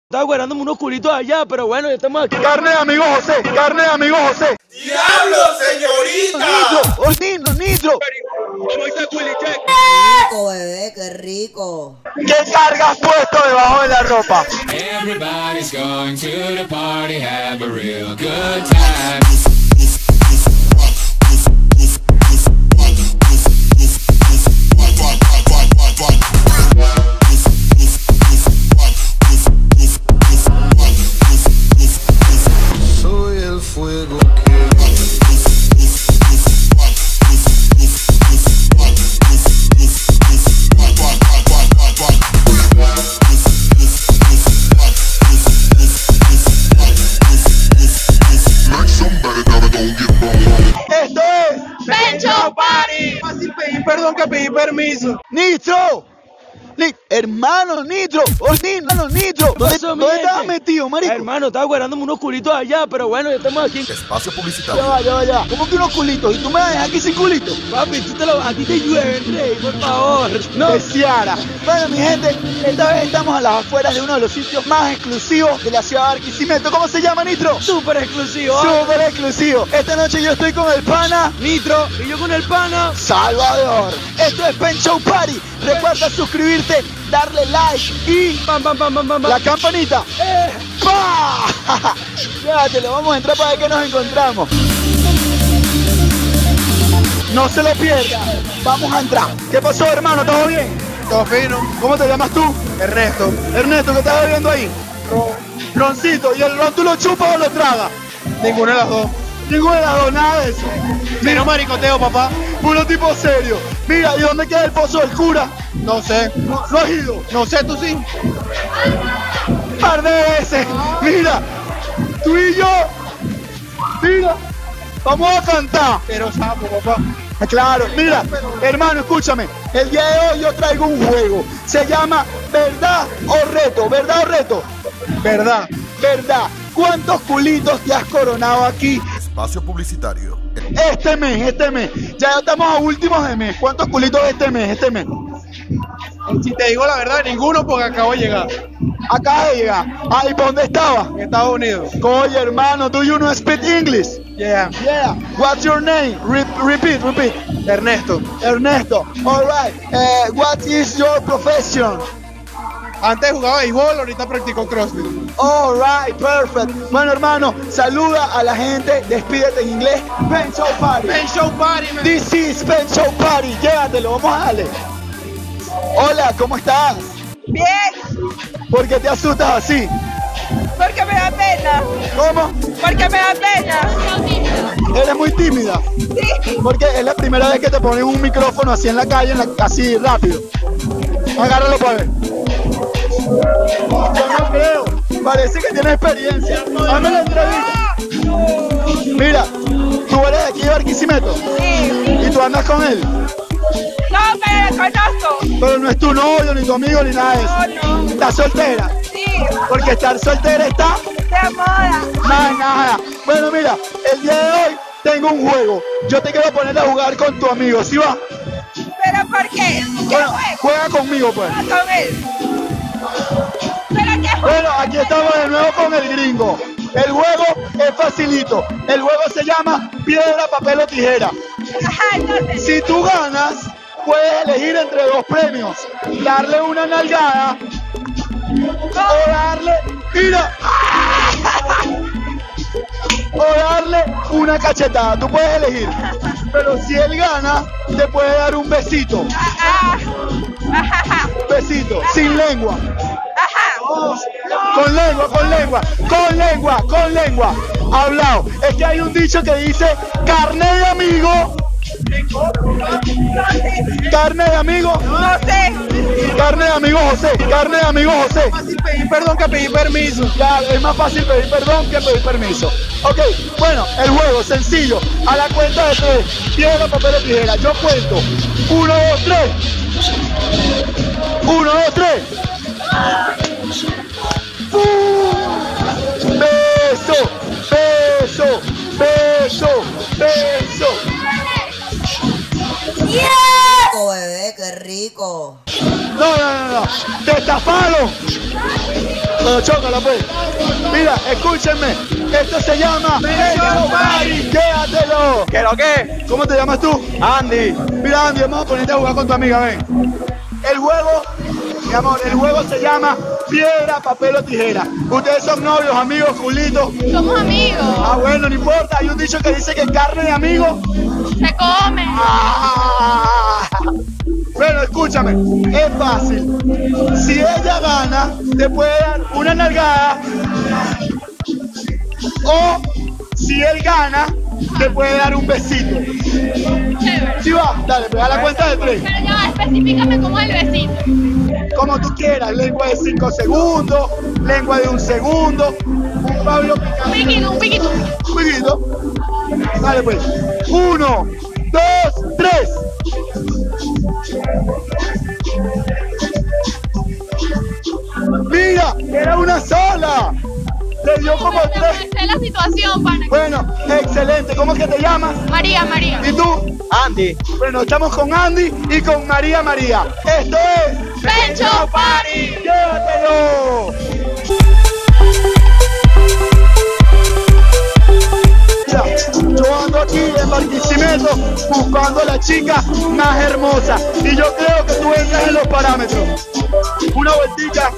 Estaba guardándome unos culitos allá, pero bueno, ya estamos aquí. Carne de amigo José, carne de amigo José. ¡Diablo, señorita! Nitro. ¿Cómo está Culicheck? Rico, bebé, qué rico. ¿Qué cargas puesto debajo de la ropa? Everybody's going to the party, have a real good time. Soy el fuego Esto es Pencho Party. Fácil pedir perdón que pedir permiso. ¡Nitro! Hermano Nitro, Nitro, pasó, mi ¿dónde gente? estabas metido, marico? Hermano, estaba guardándome unos culitos allá, pero bueno, ya estamos aquí. Espacio publicitario. Ya va. ¿Cómo que unos culitos? ¿Y tú me vas a dejar aquí sin culitos? Papi, a ti te llueve, Rey, por favor. No, De Ciara. Bueno, mi gente, esta vez estamos a las afueras de uno de los sitios más exclusivos de la ciudad de Barquisimeto. ¿Cómo se llama, Nitro? súper exclusivo. Súper exclusivo. Esta noche yo estoy con el pana Nitro, y yo con el pana. Salvador. Esto es Pencho Party. Recuerda suscribirte, darle like y Pam. la campanita. ¡Pah! Llévatelo, vamos a entrar para ver qué nos encontramos. No se lo pierda. Vamos a entrar. ¿Qué pasó, hermano? ¿Todo bien? Todo fino. ¿Cómo te llamas tú? Ernesto. Ernesto, ¿qué estás bebiendo ahí? Roncito. ¿Y el ron tú lo chupas o lo tragas? Ninguna de las dos. Ninguno de las dos, nada de eso. Menos maricoteo, papá. Puro tipo serio. Mira, ¿y dónde queda el pozo del cura? No sé. ¿No has ido? No sé, tú sí. Par de veces. Mira, tú y yo. Mira, vamos a cantar. Pero sapo, papá. Claro, mira, hermano, escúchame. El día de hoy yo traigo un juego. Se llama ¿verdad o reto? ¿Verdad o reto? Verdad. ¿Verdad? ¿Cuántos culitos te has coronado aquí Espacio publicitario. este mes? Ya estamos a últimos de mes. ¿Cuántos culitos este mes? Si te digo la verdad, ninguno porque acabo de llegar. Acaba de llegar. Ah, ¿y por dónde estaba? En Estados Unidos. Oye, hermano, do you know speak English? Yeah. Yeah. What's your name? Repeat. Ernesto. Ernesto. All right. What is your profession? Antes jugaba béisbol, ahorita practico CrossFit. All right, perfect. Bueno, hermano, saluda a la gente, despídete en inglés. Pencho Party. Pencho Party, man. This is Pencho Party. Llévatelo, vamos a darle. Hola, ¿cómo estás? Bien, ¿Por qué te asustas así? porque me da pena, ¿Cómo? porque me da pena. Eres muy tímida. Sí, Porque es la primera vez que te ponen un micrófono así en la calle, así rápido. Agárralo para ver. Yo no creo. Parece que tienes experiencia. Dame la entrevista. Mira, tú eres de aquí de Barquisimeto sí. y tú andas con él. No, pero la conozco. Pero no es tu novio, ni tu amigo, ni nada de eso. No. ¿Estás soltera? Sí, Porque estar soltera está de moda. nada. Bueno, mira, el día de hoy tengo un juego. Yo te quiero poner a jugar con tu amigo, ¿sí va? ¿Pero por qué? ¿Qué Bueno, juego? juega conmigo, pues. Con él. ¿Pero qué juego? Bueno, aquí estamos de nuevo con el gringo. El juego es facilito. El juego se llama piedra, papel o tijera. Ajá, entonces. Si tú ganas, puedes elegir entre dos premios. Darle una nalgada o darle... ¡Mira! O darle una cachetada. Tú puedes elegir. Pero si él gana, te puede dar un besito. Ajá. Besito, sin lengua. Ajá. Con lengua. Hablado. Es que hay un dicho que dice carne de amigo. Carne de amigo. No sé. Carne de amigo José. Fácil pedir perdón que pedir permiso. Claro, es más fácil pedir perdón que pedir permiso. Ok, bueno, el juego sencillo. A la cuenta de 3. Piedra, papel o tijera. Yo cuento. 1, 2, 3. 1, 2, 3. Beso. Rico, bebé, qué rico. No. Te estafaron. No, chócala pues. Mira, escúchenme. Esto se llama Pecho Party. Quédatelo. ¿Qué lo que? ¿Cómo te llamas tú? Andy. Mira, Andy, vamos a ponerte a jugar con tu amiga, ven. El juego, mi amor, el juego se llama piedra, papel o tijera. Ustedes son novios, amigos, culitos. Somos amigos. Ah, bueno, no importa. Hay un dicho que dice que carne de amigo. Se come. Ah. Bueno, escúchame, es fácil. Si ella gana, te puede dar una nalgada. O si él gana, te puede dar un besito. Chévere. ¿Sí va? Dale, pues a la cuenta de 3. Pero ya, específicame cómo es el besito. Como tú quieras, lengua de 5 segundos, lengua de 1 segundo, un Pablo Un picante. piquito, un piquito. Un poquito. Dale pues. 1, 2, 3. Mira, era una sola. Le dio como Pero 3. sé la situación, pana. Bueno, excelente. ¿Cómo es que te llamas? María, María. ¿Y tú? Andy. Bueno, estamos con Andy y con María María. Esto es Pecho Party. ¡Llévatelo! Mira, yo ando aquí en Barquisimeto buscando a la chica más hermosa y yo creo que tú entras en los parámetros. Una vueltita.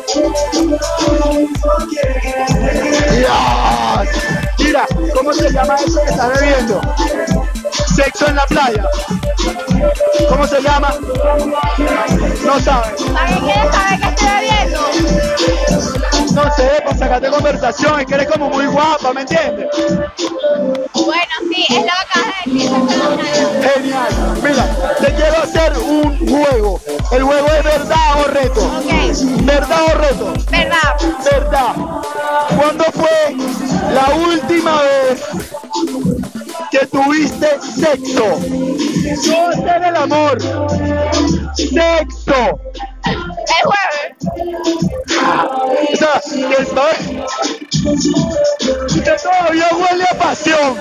Dios. Mira, ¿cómo se llama eso que estás bebiendo? Sexo en la playa. ¿Cómo se llama? No sabes. ¿Sabes qué? ¿Sabes qué estoy bebiendo? No sé, para sacarte conversación, es que eres como muy guapa, ¿me entiendes? Bueno, sí, es lo que acabas de decir. Genial. Mira, te quiero hacer un juego. El juego es verdad o reto. Ok, ¿Verdad o reto? verdad. Verdad. ¿Cuándo fue la última vez que tuviste sexo? No es el amor. Sexo. El jueves. O sea, que todavía huele a pasión.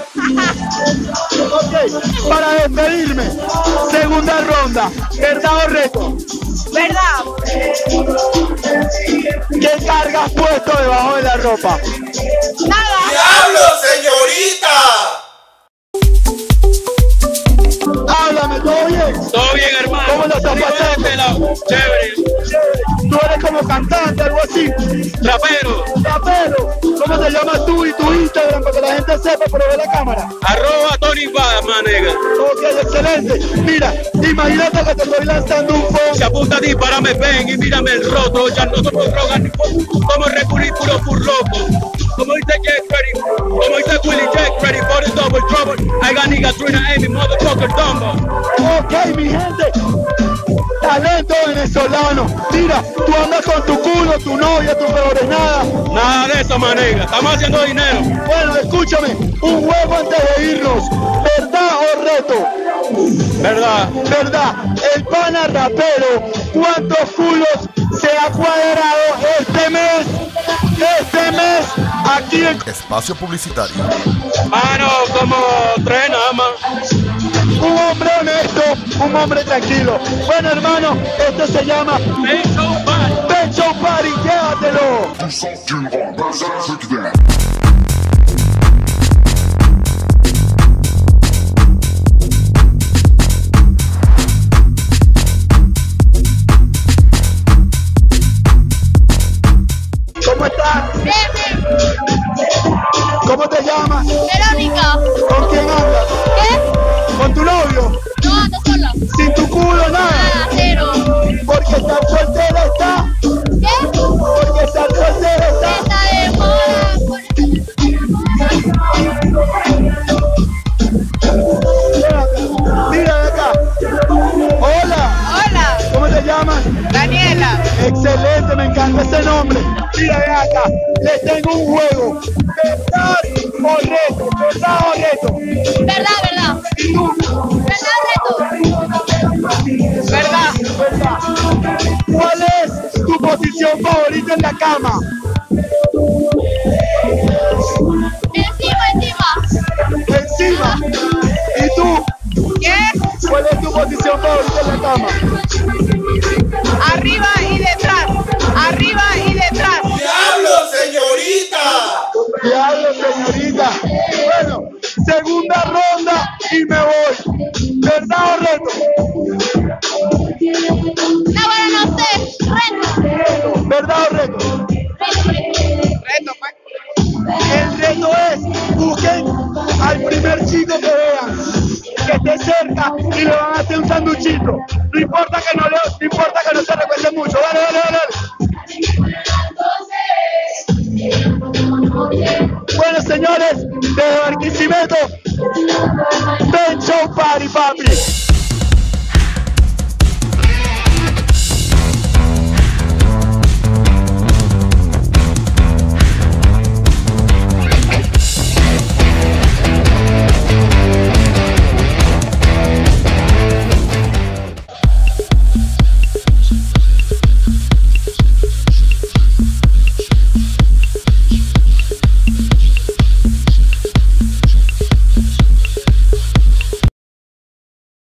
Ok, para despedirme, segunda ronda, ¿verdad o reto? Verdad. ¿Qué cargas puesto debajo de la ropa? Nada. ¡Diablo, señorita! Háblame, ¿todo bien? Todo bien, hermano. ¿Cómo lo estás pasando? Chévere. Tú eres como cantante, algo así. Rapero. Rapero, ¿cómo te llamas tú y tu Instagram para que la gente sepa por ver la cámara? @Tony Bad, manega. Ok, excelente. Mira, imagínate que te estoy lanzando un phone. Se apunta a ti, párame, ven y mírame el roto. Ya no somos drogas ni como recurrir puro furloco. Como dice Jack Ready, como dice Willie Jack Ready for the double trouble. I got niggas trying to aim me, motherfucker dumbo. Ok, mi gente. Talento venezolano. Mira, tú andas con tu culo, tu novia, tu peor es nada. Nada de eso, manega. Estamos haciendo dinero. Bueno, escúchame, un juego antes de irnos. ¿Verdad o reto? ¿Verdad? ¿Verdad? El pana rapero, ¿cuántos culos se ha cuadrado este mes? Este mes, aquí en... Espacio publicitario. Mano, como 3 nada más. Un hombre honesto, un hombre tranquilo. Bueno, hermano, esto se llama Pecho Bad. Pecho Party, llévatelo. ¿Cómo estás? Bien, bien. ¿Cómo te llamas? Verónica. ¿Con quién andas? ¿Qué? ¿Con tu novio? No, ando sola. ¿Sin tu culo, nada? Nada, cero. Porque estar soltera está. ¿Qué? Porque estar soltera está. Está de moda. Mira de acá. Hola, Hola, ¿cómo te llamas? Daniela. Excelente, me encanta ese nombre. Mira de acá, les tengo un juego. ¿Verdad o reto? ¿Verdad o reto? Verdad, verdad. ¿Y tú? Verdad, reto. Verdad. ¿Verdad? ¿Cuál es tu posición favorita en la cama? Encima, encima. Encima. ¿Y tú? ¿Qué? ¿Cuál es tu posición favorita en la cama? Arriba y detrás. Arriba y detrás. sanduchito. No importa que no se recuerde mucho. Dale, dale, dale. Bueno, señores, desde Barquisimeto, Ben Show Party, papi.